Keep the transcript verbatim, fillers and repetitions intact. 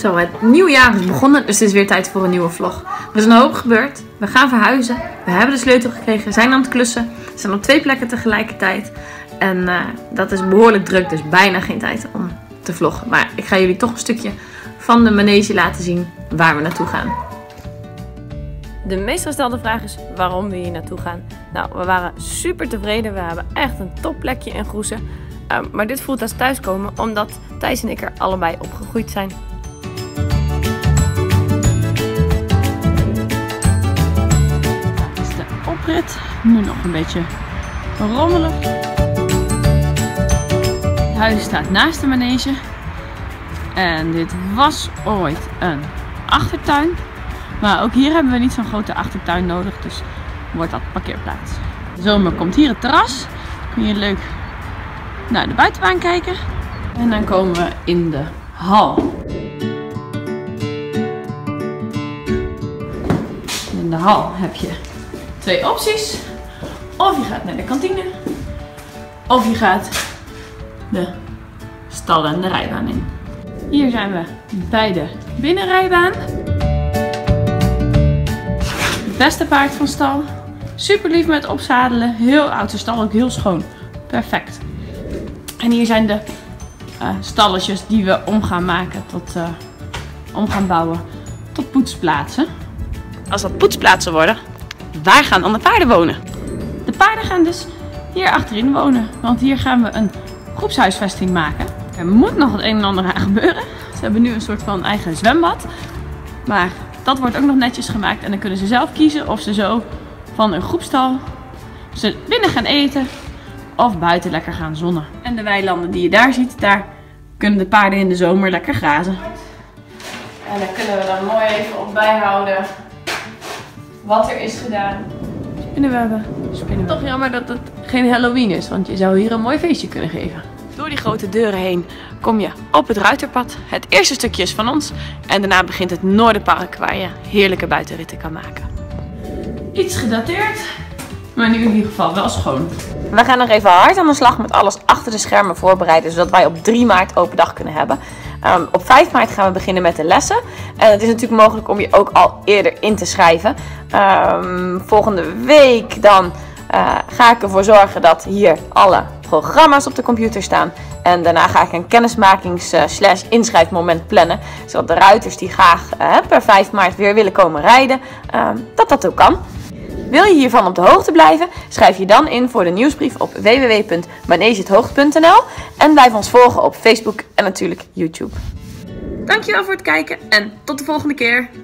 Zo, het nieuwe jaar is begonnen, dus het is weer tijd voor een nieuwe vlog. Er is een hoop gebeurd. We gaan verhuizen. We hebben de sleutel gekregen. We zijn aan het klussen. We zijn op twee plekken tegelijkertijd. En uh, dat is behoorlijk druk, dus bijna geen tijd om te vloggen. Maar ik ga jullie toch een stukje van de manege laten zien waar we naartoe gaan. De meest gestelde vraag is waarom we hier naartoe gaan. Nou, we waren super tevreden. We hebben echt een topplekje in Groessen. Uh, maar dit voelt als thuiskomen, omdat Thijs en ik er allebei opgegroeid zijn. Dat is de oprit. Nu nog een beetje rommelig. Het huis staat naast de manege. En dit was ooit een achtertuin. Maar ook hier hebben we niet zo'n grote achtertuin nodig. Dus wordt dat parkeerplaats. De zomer komt hier het terras. Kun je leuk naar de buitenbaan kijken. En dan komen we in de hal. In de hal heb je twee opties. Of je gaat naar de kantine. Of je gaat de stallen en de rijbaan in. Hier zijn we bij de binnenrijbaan. Het beste paard van stal. Super lief met opzadelen. Heel oud. De stal ook heel schoon. Perfect. En hier zijn de uh, stalletjes die we om gaan maken tot, uh, om gaan bouwen tot poetsplaatsen. Als dat poetsplaatsen worden, waar gaan dan de paarden wonen? De paarden gaan dus hier achterin wonen, want hier gaan we een groepshuisvesting maken. Er moet nog het een en ander aan gebeuren. Ze hebben nu een soort van eigen zwembad, maar dat wordt ook nog netjes gemaakt en dan kunnen ze zelf kiezen of ze zo van een groepstal ze binnen gaan eten of buiten lekker gaan zonnen. En de weilanden die je daar ziet, daar kunnen de paarden in de zomer lekker grazen. En dan kunnen we dan mooi even op bijhouden wat er is gedaan. Spinnenwebben, spinnenwebben. Toch jammer dat het geen Halloween is, want je zou hier een mooi feestje kunnen geven. Door die grote deuren heen kom je op het Ruiterpad. Het eerste stukje is van ons en daarna begint het Noorderpark waar je heerlijke buitenritten kan maken. Iets gedateerd, maar nu in ieder geval wel schoon. We gaan nog even hard aan de slag met alles achter de schermen voorbereiden, zodat wij op drie maart open dag kunnen hebben. Um, op vijf maart gaan we beginnen met de lessen. En het is natuurlijk mogelijk om je ook al eerder in te schrijven. Um, volgende week dan uh, ga ik ervoor zorgen dat hier alle programma's op de computer staan. En daarna ga ik een kennismakings uh, slash inschrijfmoment plannen. Zodat de ruiters die graag uh, per vijf maart weer willen komen rijden, uh, dat dat ook kan. Wil je hiervan op de hoogte blijven? Schrijf je dan in voor de nieuwsbrief op w w w punt manege het hoogte punt n l en blijf ons volgen op Facebook en natuurlijk YouTube. Dankjewel voor het kijken en tot de volgende keer!